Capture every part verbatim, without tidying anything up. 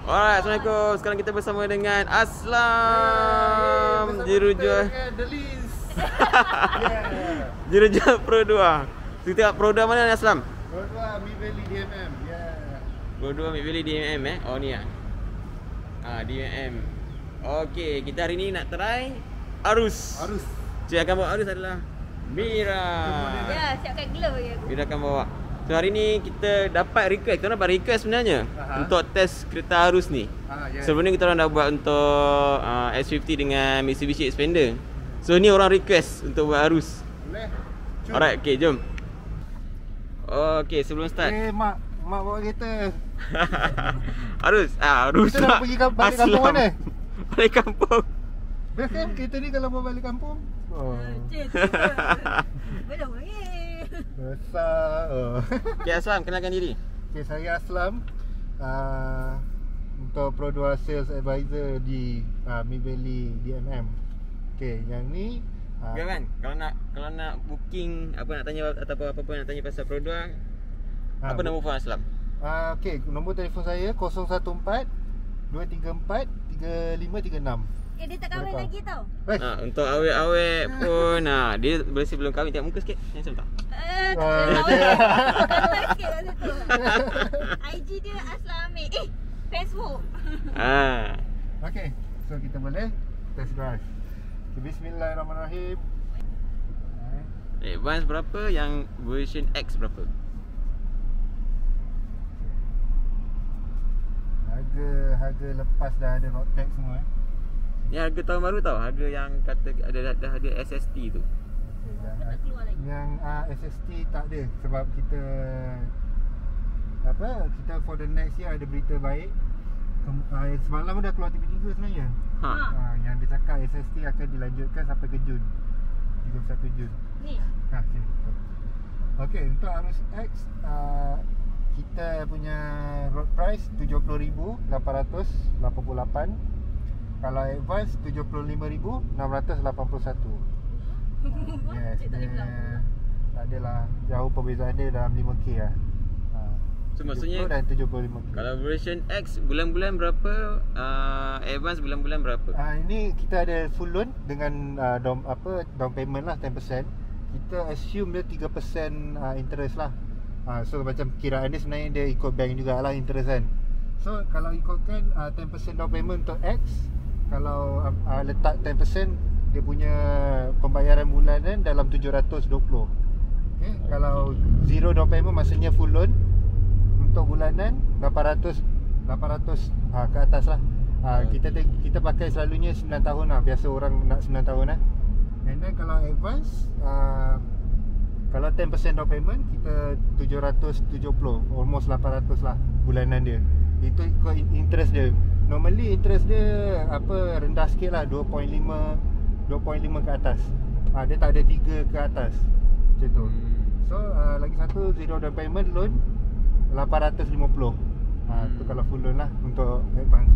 Alright, Assalamualaikum. Sekarang kita bersama dengan Aslam, hey, jurujual Delis. yeah. Jurujual Pro dua. Kita tengok Pro dua mana ni Aslam? Pro dua Mid Valley D M M. Ya. Yeah. Pro dua Mid Valley D M M eh. Oh ni ah. Ah D M M. Okey, kita hari ni nak try arus. Arus. Cik akan bawa arus adalah Mira. Ya, siapkan glove bagi aku. Mira akan bawa. So hari ni kita dapat request. Kita dapat request sebenarnya Aha. untuk test kereta arus ni. Ah, yeah. Sebelum ni kita orang dah buat untuk uh, S lima puluh dengan Mitsubishi Xpander. So ni orang request untuk buat arus. Boleh. Cuk. Alright, okay, jom. Okay, sebelum start. Eh, mak, mak bawa kereta. Arus, ah, arus. Kita nak pergi kamp- balik kampung mana? Balik kampung. Best kan kereta ni kalau mau balik kampung? Oh. Cik, belum lagi. Besar. Oh. Okay, Aslam, kenalkan diri. Okay, saya Aslam. Uh, untuk Pro dua Sales Advisor di uh, Mid Valley D M M. Okay, yang ni uh, okay, kan? Kalau nak kalau nak booking apa nak tanya ataupun apa-apa nak tanya pasal Pro dua, uh, apa nombor phone Aslam? Uh, okay, nombor telefon saya kosong satu empat dua tiga empat tiga lima tiga enam. Eh, dia tak kahwin lagi tau. Ha, untuk awet-awet pun ha, dia bersih belum kahwin. Tengok muka sikit. Handsome tak? Eh, tak Oh, boleh. dia- Kahwin sikit kat situ. I G dia Aslam Amir. Eh, Facebook. Ha. Okay, so kita boleh test drive. Okay, Bismillahirrahmanirrahim. Advance berapa? Yang version X berapa? Harga harga lepas dah ada road tax semua eh. Ni harga tahun baru tau. Harga yang kata ada dah ada S S T tu. Okay, yang, Tak keluar lagi. yang uh, S S T tak ada sebab kita apa kita for the next year ada berita baik. Kem, uh, semalam dah keluar T V tiga sebenarnya. Ha. Ha. Uh, yang dia cakap S S T akan dilanjutkan sampai ke Jun. tiga puluh satu Jun. Ni. Ha, sini. Okey, untuk arus X uh, kita punya road price tujuh puluh ribu lapan ratus lapan puluh lapan. Kalau advance tujuh puluh lima ribu enam ratus lapan puluh satu. Yes, Cik tak boleh dia bilang. tak adalah jauh perbezaan dia dalam lima K lah. Ha. So maksudnya tujuh puluh dan tujuh puluh lima K. kalau version X bulan-bulan berapa? Uh, advance bulan-bulan berapa? Ah, ini kita ada full loan dengan uh, down, apa down payment lah ten percent. Kita assume dia tiga percent uh, interest lah. Uh, so macam kiraan dia sebenarnya dia ikut bank jugalah interest kan. So kalau ikutkan uh, ten percent down payment untuk X, kalau uh, letak ten percent dia punya pembayaran bulanan dalam tujuh ratus dua puluh. Okay, kalau zero down payment maksudnya full loan untuk bulanan lapan ratus lapan ratus uh, ke atas lah. Uh, kita kita pakai selalunya sembilan tahun lah. Biasa orang nak sembilan tahun lah. And then kalau advance uh, kalau ten percent down payment kita tujuh ratus tujuh puluh, almost lapan ratus lah bulanan dia. Itu ikut interest dia. Normally interest dia apa rendah sikit lah, dua perpuluhan lima ke atas. Ha, dia tak ada tiga ke atas. Macam tu. So uh, lagi satu zero down payment loan lapan ratus lima puluh. Ha, Hmm. tu kalau full loan lah untuk advance.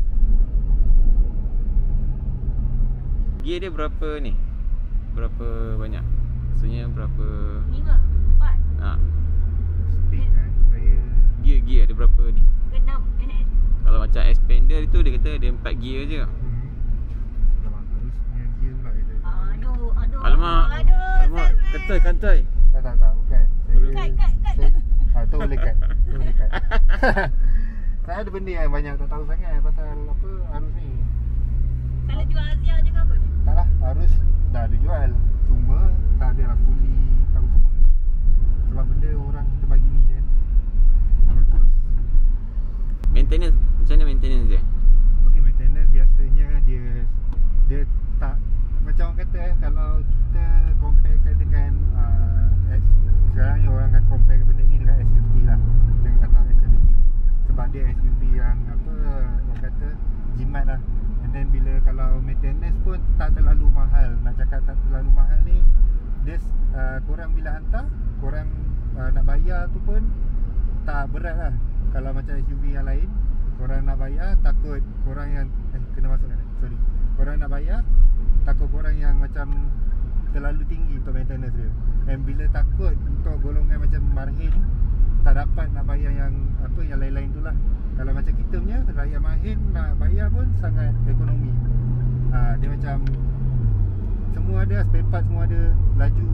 Gear dia berapa ni? Berapa banyak? Maksudnya berapa? Lima, empat, Ha. Speed eh saya Gear gear ada berapa ni? enam. Eh, Kalau macam Xpander itu dia kata dia empat gear je. hmm. Alamak, harusnya dia pula kata. Aduh, aduh. Alamak. Aduh. Alamak, Sensei. kantai kantai. Tak tak tak bukan. Saya Kat, kat, kat. saya, ha, tu boleh kat. Tu boleh kat. Saya ada benda yang banyak tak tahu sangat pasal apa arus ni. Kalau jual Azia je ke apa ni? Tak lah, arus dah ada jual. Cuma tak ada lah fully tahu semua. Sebab benda orang kita bagi ni kan. Arus terus. Maintenance, macam mana maintenance dia? Okey, maintenance biasanya dia dia tak macam orang kata eh, kalau kita comparekan dengan uh, S, sekarang ni orang akan compare benda ni dengan S lima puluh lah, dengan kata S lima puluh sebab dia S U V yang apa orang kata jimat lah. And then bila kalau maintenance pun tak terlalu mahal. Nak cakap tak terlalu mahal ni, dia uh, korang bila hantar, korang uh, nak bayar tu pun tak berat lah. Kalau macam S U V yang lain, korang nak bayar takut korang yang eh kena masuk kan? Sorry. Korang nak bayar takut korang yang macam terlalu tinggi untuk maintenance dia. Dan bila takut untuk golongan macam marhin tak dapat nak bayar yang apa yang lain-lain tu lah. Kalau macam kita punya Raya Mahin nak bayar pun sangat ekonomi. ha, Dia macam semua ada, spare part semua ada, laju.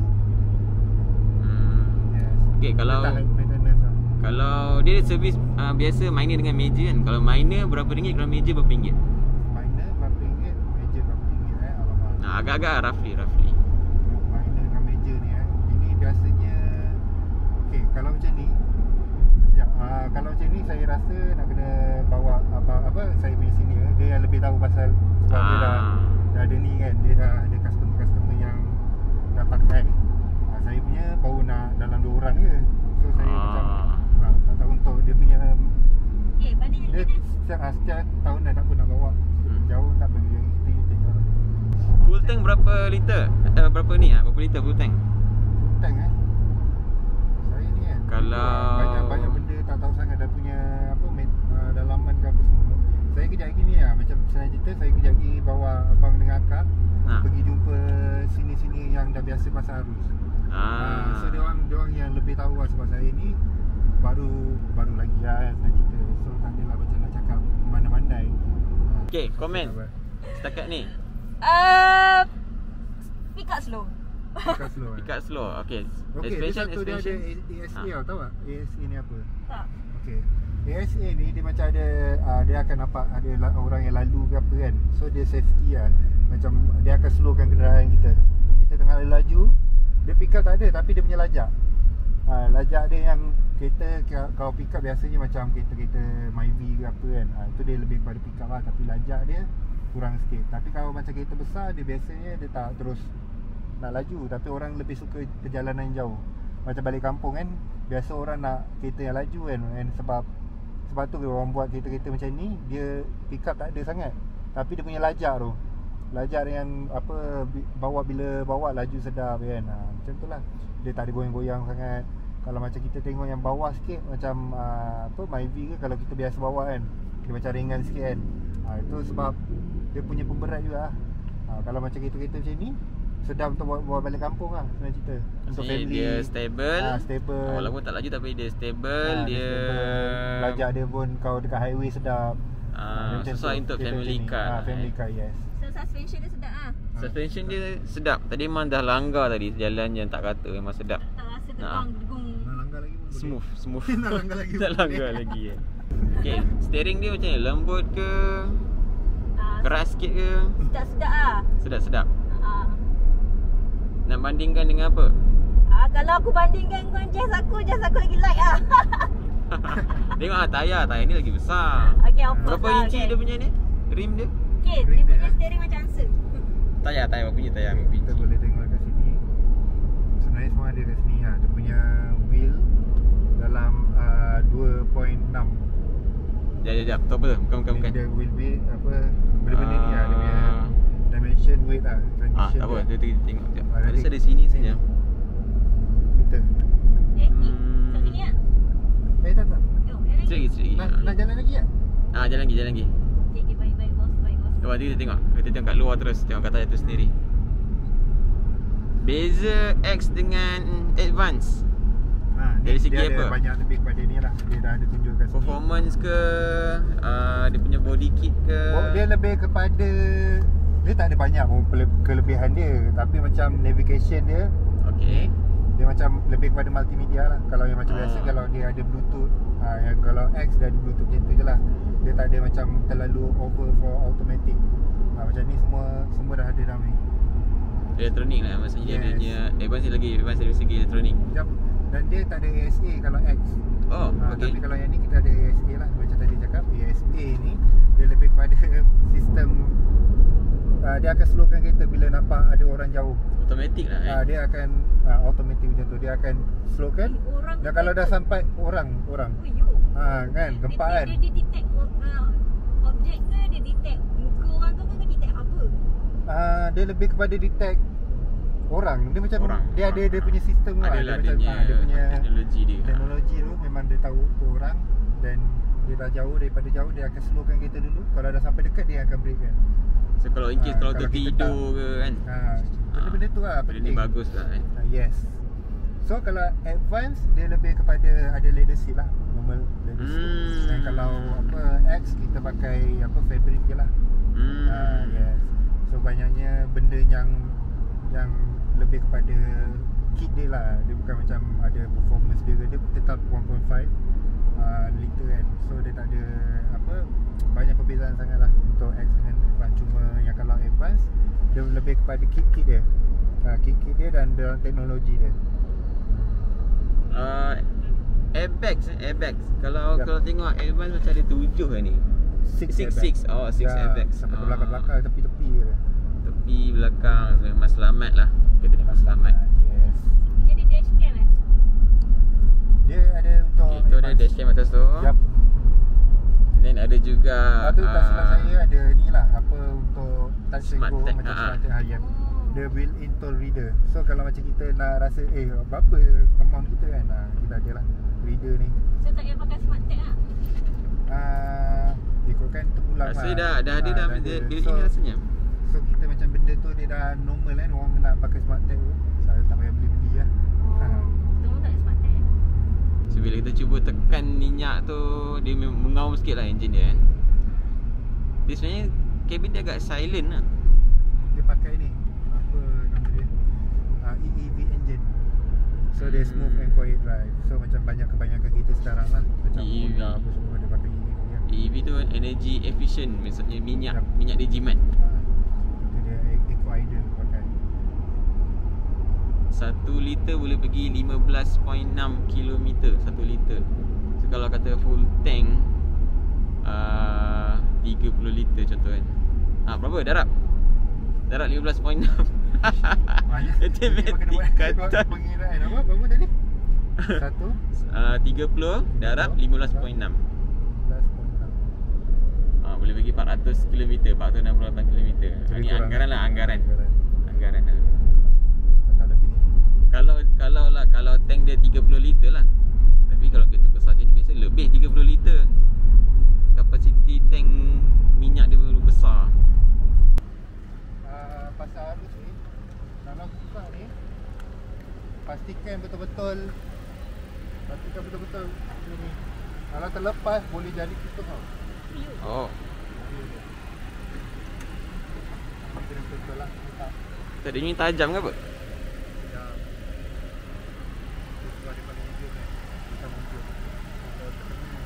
hmm. Yes. Okay, kalau Dia tak high maintenance lah. Kalau dia servis uh, biasa minor dengan major kan. Kalau minor berapa ringgit, kalau major berapa ringgit? Minor berapa ringgit, major berapa ringgit eh? Alamak. Nah, agak-agak roughly roughly. Minor dengan major ni eh. Ini biasanya okey, kalau macam ni ya, uh, kalau macam ni saya rasa nak kena bawa apa apa saya punya senior, dia yang lebih tahu pasal sebab Ah. dia dah, dah ada ni kan, dia dah ada customer-customer yang dah pakai. uh, Saya punya baru nak dalam dua orang je. So saya Ah. macam uh, tak tahu untuk dia punya Okay, banding dia dengan setiap, uh, setiap tahun dah tak pun nak bawa. Hmm. Jauh tak pergi yang kita kita jauh. Full tank berapa liter? Eh, berapa ni ah? Berapa liter full tank? Full tank eh. Saya ni kan Kalau- banyak-banyak benda tak tahu sangat dah punya apa met, uh, dalaman ke apa semua. Saya kejap lagi ni lah, macam senang cerita, saya kejap lagi bawa abang dengan akak Ha. pergi jumpa sini-sini yang dah biasa pasal arus. Ah. Uh, so dia orang dia orang yang lebih tahu lah, sebab saya ni baru baru lagi lah kan senang cerita. So tak adalah macam nak cakap mana-mandai. Uh, Okay, komen sabar. setakat ni. Uh, pick up slow. Bukan slow eh. Pick up slow. Okay. Okey, dia Suspension, satu dia ada suspension. A S A Ha. tau, tahu tak? A S A ni apa? Tak. Okey. A S A ni dia macam ada uh, dia akan nampak ada la- orang yang lalu ke apa kan. So dia safety lah. Macam dia akan slowkan kenderaan kita. Kita tengah laju, dia pick up tak ada tapi dia punya lajak. Uh, lajak dia yang kereta ka- kalau pick up biasanya macam kereta-kereta Myvi ke apa kan. Uh, itu dia lebih kepada pick up lah, tapi lajak dia kurang sikit. Tapi kalau macam kereta besar dia biasanya dia tak terus nak laju, tapi orang lebih suka perjalanan jauh. Macam balik kampung kan, biasa orang nak kereta yang laju kan, and sebab sebab tu orang buat kereta-kereta macam ni, dia pick up tak ada sangat, tapi dia punya lajak tu, lajak yang apa bi- bawa bila bawa laju sedap kan. Ha, macam tu lah, dia tak ada goyang-goyang sangat. Kalau macam kita tengok yang bawah sikit, macam uh, apa Myvi ke, kalau kita biasa bawa kan, dia macam ringan sikit kan. Ha, itu sebab dia punya pemberat juga lah. Ha, kalau macam kereta-kereta macam ni sedap untuk bawa, bawa balik kampung lah, senang cerita. Untuk Maksudnya family dia stable. Ah, stable. Walaupun tak laju tapi dia stable, Ah, dia stable. Lajak dia pun kalau dekat highway sedap. Ah, Dia macam sesuai tu, untuk kereta family macam ni. car Ah, lah, family eh. car, yes. So suspension dia sedap ah. Suspension dia sedap. Tadi memang dah langgar tadi, jalan yang tak kata memang sedap. Tak rasa Nah. terbang degung. Nak langgar lagi pun boleh. Smooth, smooth. Nak langgar lagi Tak boleh. langgar lagi eh. Okay, steering dia macam ni, lembut ke? Ah, Keras sikit ke? sedap-sedap ah. Sedap-sedap. Ah. Nak bandingkan dengan apa? Ah, kalau aku bandingkan dengan jazz aku, jazz aku lagi light ah. Tengok ah tayar, tayar ni lagi besar. Okay, of course Berapa lah, inci okay. dia punya ni? Rim dia? Okay, Ring dia dia, punya eh. steering macam answer. Tayar, tayar berapa inci tayar? Okay, Berapa kita inci? boleh tengok kat sini. Sebenarnya semua ada kat sini lah. Dia punya wheel dalam uh, dua perpuluhan enam. Sekejap, sekejap, sekejap. Tu apa tu? Bukan, bukan, Ni bukan. dia wheel weight apa, benda-benda ni lah. Dia punya Ah. dimension weight lah, Ah, transition tak apa, dia. kita tengok sekejap. Ah, Ada nanti. ada sini saja. Sini. Meter. Eh, ni. Hmm. Kat sini ah. Eh tak tak. Jom, yang lagi. Sikit lagi, sikit Nak, lagi. nak jalan lagi tak? Ah, jalan lagi, jalan lagi. Okay, okay, baik-baik bos, baik bos. Lepas tu kita tengok. Kita tengok kat luar terus. Tengok kat tayar tu sendiri. Beza X dengan Advance. Ha, ni Dari segi dia apa? ada banyak lebih kepada ni lah. Dia dah ada tunjuk kat sini. Performance ke? Uh, dia punya body kit ke? Oh, dia lebih kepada, dia tak ada banyak pun kele- kelebihan dia, tapi macam navigation dia Okay. dia macam lebih kepada multimedia lah. Kalau yang macam Ah. biasa, kalau dia ada bluetooth, ha, yang kalau X dia ada bluetooth macam tu je lah. Dia tak ada macam terlalu over for automatic. Ha, macam ni semua semua dah ada dalam ni. Elektronik lah. Maksudnya Yes. dia punya Advance lagi advance dari segi elektronik. Yep. Dan dia tak ada A S A kalau X. Oh, Ha, okay. Tapi kalau yang ni kita ada A S A lah. Macam tadi cakap, A S A ni dia lebih kepada sistem, uh, dia akan slowkan kereta bila nampak ada orang jauh. Automatik lah eh. uh, Dia akan uh, automatic macam tu. Dia akan slowkan. Eh, orang Dan tu kalau dah ikut. sampai orang Orang Oh, yo. ha, kan, gempak dia, kan. Dia, dia detect uh, objek ke, dia detect muka orang tu ke, dia detect apa? uh, Dia lebih kepada detect orang. Dia macam Orang. Dia ada dia punya sistem lah. Adalah dia, dia, macam, punya ah, dia punya teknologi dia. teknologi tu memang dia tahu tu orang. Dan dia dah jauh, daripada jauh dia akan slowkan kereta dulu. Kalau dah sampai dekat dia akan brake kan. So kalau in case Ah, kalau kalau kita tertidur ke kan. ha, Benda-benda tu lah Benda penting. ni bagus lah kan. Ah, yes. So kalau advance dia lebih kepada ada leather seat lah, normal leather seat. Hmm. Dan kalau apa X kita pakai apa fabric je lah. Hmm. Ah, yes. So banyaknya benda yang yang lebih kepada kit dia lah. Dia bukan macam ada performance dia, dia tetap one point five uh, liter kan. So dia tak ada apa banyak perbezaan sangat lah untuk X dengan advance. Cuma yang kalau advance dia lebih kepada kit-kit dia, uh, kit-kit dia dan dalam teknologi dia. Uh, airbags, airbags. Kalau Ya. kalau tengok advance macam ada tujuh kan ni. Six, Six, airbag. six. Oh, six Ya, airbags. sampai ke Ah. belakang-belakang, tepi-tepi je dia. Tepi belakang memang selamat lah. Kita ni selamat. Yes. Jadi dashcam eh? Dia ada untuk Okay, tu ada advance. dashcam atas tu. Yup. Then ada juga Lepas tu tak silap ah, saya ada ni lah, apa untuk touch and Smart go tag, macam ha. smart tag harian. Oh. Dia built-in toll reader. So kalau macam kita nak rasa eh berapa amount kita kan, ha, kita ada lah reader ni. So tak payah pakai smart tag lah. Ah, ikutkan terpulang Rasa lah. dah, dah ada Ah, dah ada. dia, dia so, ini rasanya. So kita macam benda tu dia dah normal kan, orang nak pakai smart tag tu, saya tak payah beli-beli lah. Ha. Oh. Kita pun tak ada smart tag. So bila kita cuba tekan minyak tu, dia memang mengaum sikit lah enjin dia kan. Dia sebenarnya cabin dia agak silent lah. Dia pakai ni, apa nama dia, uh, E E V engine. So dia smooth and quiet drive. So macam banyak kebanyakan kita sekarang lah, macam E E V. Honda apa semua dia pakai E E V kan. E V tu energy efficient, maksudnya minyak, Yep. minyak dia jimat. Ha. Itu dia eco idle pakai. Satu liter boleh pergi lima belas perpuluhan enam kilometer satu liter. So kalau kata full tank uh, tiga puluh liter contoh kan. Ah, berapa darab? Darab lima belas perpuluhan enam. Banyak. Matematik kata. Pengiraan apa? Berapa tadi? Satu uh, tiga puluh darab lima belas perpuluhan enam. belas perpuluhan enam. Ah, boleh pergi empat ratus kilometer, empat ratus enam puluh lapan kilometer. Lebih Ini kurang. anggaran lah, anggaran. Anggaran. Anggaran lah. Atau lebih. Kalau kalau lah kalau tank dia tiga puluh liter lah. Tapi kalau kereta besar sini biasa lebih tiga puluh liter. Kapasiti tank minyak dia besar. Uh, pasal arus ni, kalau buka ni, pastikan betul-betul pastikan betul-betul ni. Kalau terlepas boleh jadi tutup tau. Oh, Kena betul-betul lah letak. tadi ni tajam ke apa? Ya. Itu ada paling hujung kan. Kita hujung. Kalau terkena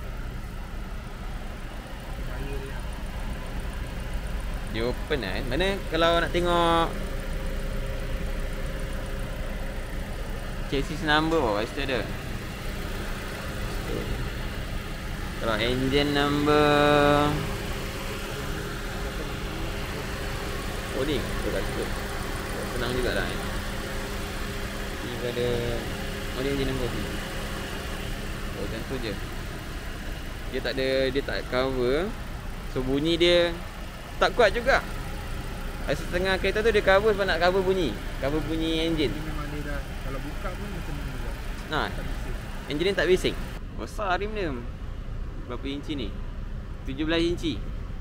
bahaya dia. Dia open lah kan. Mana kalau nak tengok chassis number bawah situ ada. Kalau engine number oh ni, tu kat situ. Senang jugalah kan. Ni ada oh ni engine number ni. Oh macam tu je. Dia tak ada, dia tak cover. So bunyi dia tak kuat juga. Ada setengah kereta tu dia cover sebab nak cover bunyi. Cover bunyi engine. Ini memang dia dah, kalau buka pun macam ni juga. Nah, Tak bising. engine ni tak bising. Besar rim dia. Berapa inci ni? tujuh belas inci.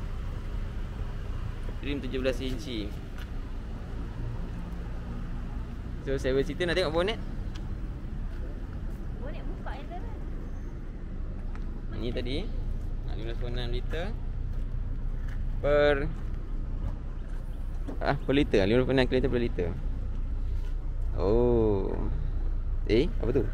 Rim tujuh belas inci. So seven seater nak tengok bonnet. Bonet buka yang dalam. Ni tadi ah, lima belas perpuluhan enam liter per ah per liter, lima belas perpuluhan enam kilometer per liter. Oh. Eh, apa tu?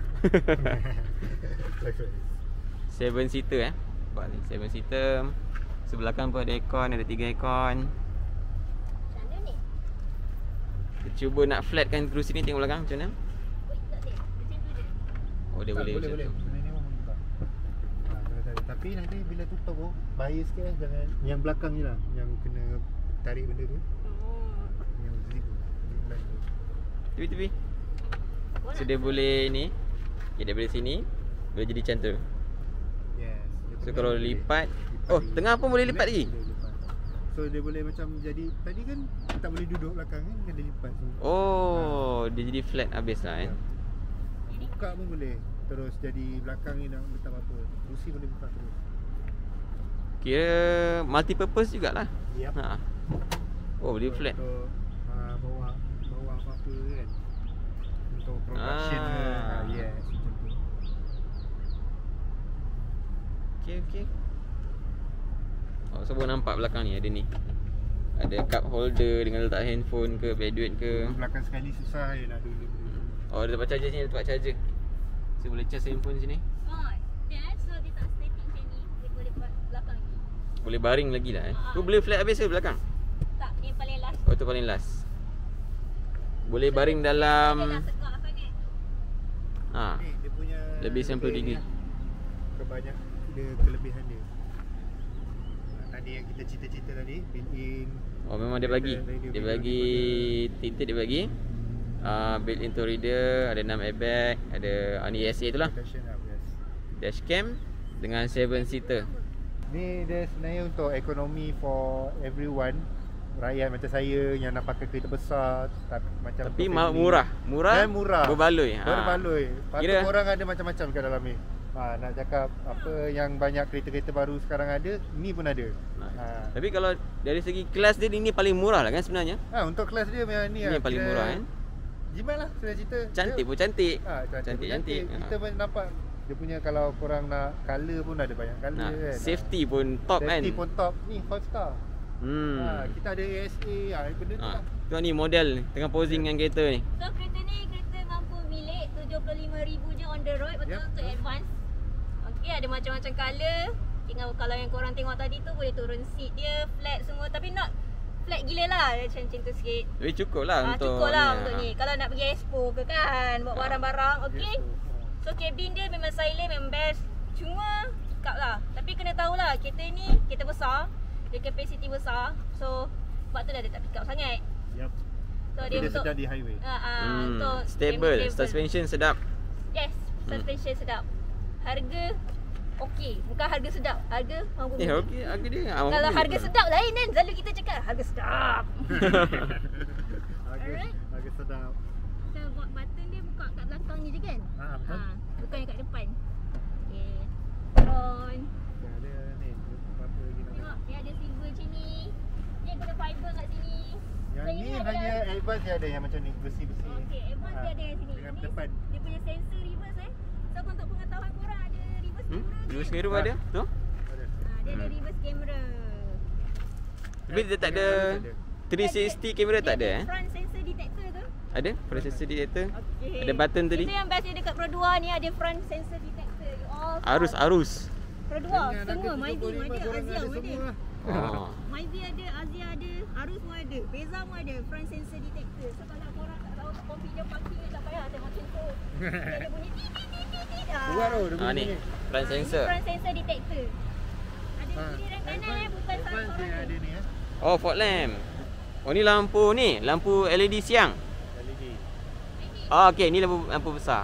seven seater eh. Nampak ni, seven seater. Sebelah kan pun ada aircon, ada tiga aircon. Macam mana ni? Kita cuba nak flatkan kerusi ni, tengok belakang macam mana. Wait, tak boleh. Macam tu je. Oh dia Tak, boleh boleh, macam boleh. tu. Sebenarnya memang buka. Ha, jangan tarik. Tapi nanti bila tutup tu, bahaya sikit eh. Jangan, yang belakang je lah, yang kena tarik benda tu. Oh. Yang zip tu. Zip line tu. Tepi-tepi. Oh, So nak- dia boleh ni. Okay, daripada sini boleh jadi macam tu. Yes. Dia So pun kalau boleh lipat, lipat oh lagi. tengah pun boleh lipat lagi. Boleh lipat. So dia boleh macam jadi, tadi kan tak boleh duduk belakang kan, kena lipat tu. Oh, dia jadi flat habis lah kan. Buka pun boleh. Terus jadi belakang ni nak letak apa-apa. Kerusi boleh buka terus. Kira multi purpose jugalah. Yep. Ha. Oh, dia flat. Untuk uh, bawa bawa apa-apa kan. untuk production Ah. ke. Ah, yes, macam tu. Okey okey. Oh, so baru nampak belakang ni ada ni. Ada cup holder dengan letak handphone ke, beg duit ke. Belakang sekali susah je nak dulu. Oh, ada tempat charger sini, ada tempat charger. So boleh charge handphone sini. Oh, dan so dia tak static macam ni. Dia boleh buat belakang ni. Boleh baring lagi lah eh. Ah. Tu boleh flat habis ke belakang? Tak, ni paling last. Oh, tu paling last. Boleh baring Dia dah dalam tegak sangat. ha, Ni dia punya lebih sembilan puluh degree. Kebanyak dia kelebihan dia. Ah, Tadi yang kita cerita-cerita tadi, built in. Oh, memang dia bagi. Dia bagi tinted, dia bagi uh, built-in tour reader, ada enam airbag, ada uh, ni E S A tu lah. Protection up, yes. Dashcam dengan seven seater. Ni dia sebenarnya untuk ekonomi for everyone. Rakyat macam saya yang nak pakai kereta besar tak, macam Tapi untuk ma- family. murah. Murah. Dan murah. Berbaloi. Ha. Berbaloi. Patut Kira- orang ada macam-macam kat dalam ni. Ha, nak cakap apa yang banyak kereta-kereta baru sekarang ada, ni pun ada. Ha. Tapi kalau dari segi kelas dia, ini paling murah lah kan sebenarnya. Ha, untuk kelas dia memang ni Ini lah. yang paling Kira murah kan. Jimat lah saya cerita. Cantik pun cantik. Ha, cantik, Cantik, pun cantik. Kita Ha. pun nampak dia punya kalau korang nak colour pun ada banyak colour Nah, kan. safety pun top kan. Safety pun top. Ni five star. Hmm. Ha, kita ada A S A, ha, benda tu Ha. lah. Tu ni model tengah posing dengan kereta ni. So kereta ni kereta mampu milik tujuh puluh lima ribu je on the road. Betul Yep. untuk advance. Okey, ada macam-macam colour. Tinggal kalau yang korang tengok tadi tu boleh turun seat dia, flat semua. Tapi not flat gila lah, macam-macam tu sikit. Tapi cukup lah Ah, untuk cukup lah ni, untuk ha. ni. Kalau nak pergi expo ke kan, bawa Ah. barang-barang, okey. Yes, So cabin dia memang silent, memang best. Cuma cakap lah, tapi kena tahulah kereta ni kereta besar, dia capacity besar. So sebab tu dah dia tak pick up sangat. Yup. So Tapi dia, dia untuk sedap di highway. ah, ah, Hmm. untuk Stable, stable. suspension sedap. Yes, suspension sedap. Harga okey, bukan harga sedap, harga mampu Eh, beli. okey, harga dia. Ah, Kalau mampu harga beli. sedap lain kan, selalu kita cakap harga sedap. Harga, Alright. harga sedap. So buat button dia buka kat belakang ni je kan? Ha, betul. Ah, bukan yang kat depan. Okey. Front. Dah ada ni, apa lagi nak Tengok, dia ada silver macam ni. Dia guna fiber kat sini. Yang So, ni ini hanya adalah- advance dia ada yang macam ni, besi-besi. Okey, advance Ha, dia ada yang sini. Dengan Ini depan. Dia punya sensor reverse eh. So untuk pengetahuan korang ada reverse Hmm? camera. Dua kan? sendiri ada? Tu? Ada. Ah, dia ada Hmm. reverse camera. Tapi dia tak ada three sixty kamera tak ada Dia eh? front sensor detector tu. Ada? Front sensor detector. Okey. Ada button tadi. Itu yang best dia dekat Pro dua ni ada front sensor detector. You all Arus arus. Pro dua semua, Myvi ada, Azia ada pun ada. semua. Oh. Myvi ada, Azia ada, Arus pun ada, Beza pun ada, front sensor detector. So kalau korang tak tahu confident parking ni tak payah tengok sensor. Dia ada bunyi tit tit tit tit tit. Ah. Kuat tau dia Ah bunyi ni, ni. front Ah, sensor. Ini front sensor detector. Ada Ha, kiri dan kanan advance- eh, bukan satu advance dia orang ada ni. ni eh. Oh, fog lamp. Oh, ni lampu ni, lampu L E D siang. L E D. Oh, okey, ni lampu lampu besar.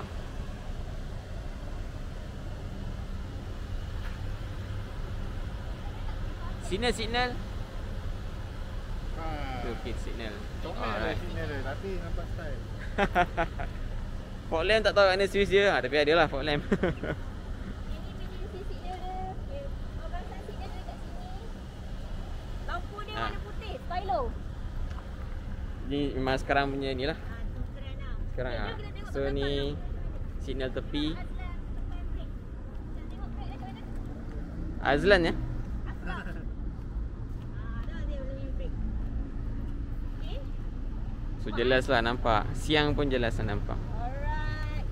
Signal signal. Ha. Tu okey signal. Comel lah Alright. signal dia, tapi nampak style. Fog lamp tak tahu kat mana switch dia. Ha, tapi adalah fog lamp. Ini emergency signal dia. Okay. Pembahasan signal dia dekat sini. Lampu dia Ha. warna putih, stylo. Ni memang sekarang punya ni lah. Ha, tu keren lah. Sekarang Jom ah. kita tengok So kat belakang ni lampu. signal tepi. Azlan, tekan brake. Nak tengok brake macam mana? Azlan ya. Asrak. Ah, dah dia boleh brake. Okey. So jelas lah nampak. Siang pun jelas lah nampak. Alright.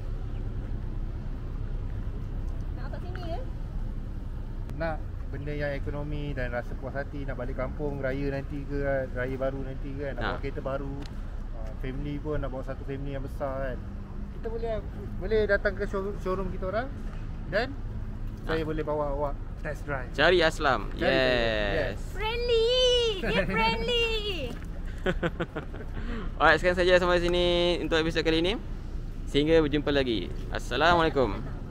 Nak masuk sini ke? Nak benda yang ekonomi dan rasa puas hati nak balik kampung raya nanti ke, raya baru nanti ke, nak Ha. bawa kereta baru, uh, family pun nak bawa satu family yang besar kan. Kita boleh boleh datang ke show, showroom kita orang dan saya Ha. boleh bawa awak test drive. Cari Aslam. Cari saya. Yes. Friendly. Dia friendly. Alright, sekarang saja sampai sini untuk episod kali ini. Sehingga berjumpa lagi. Assalamualaikum.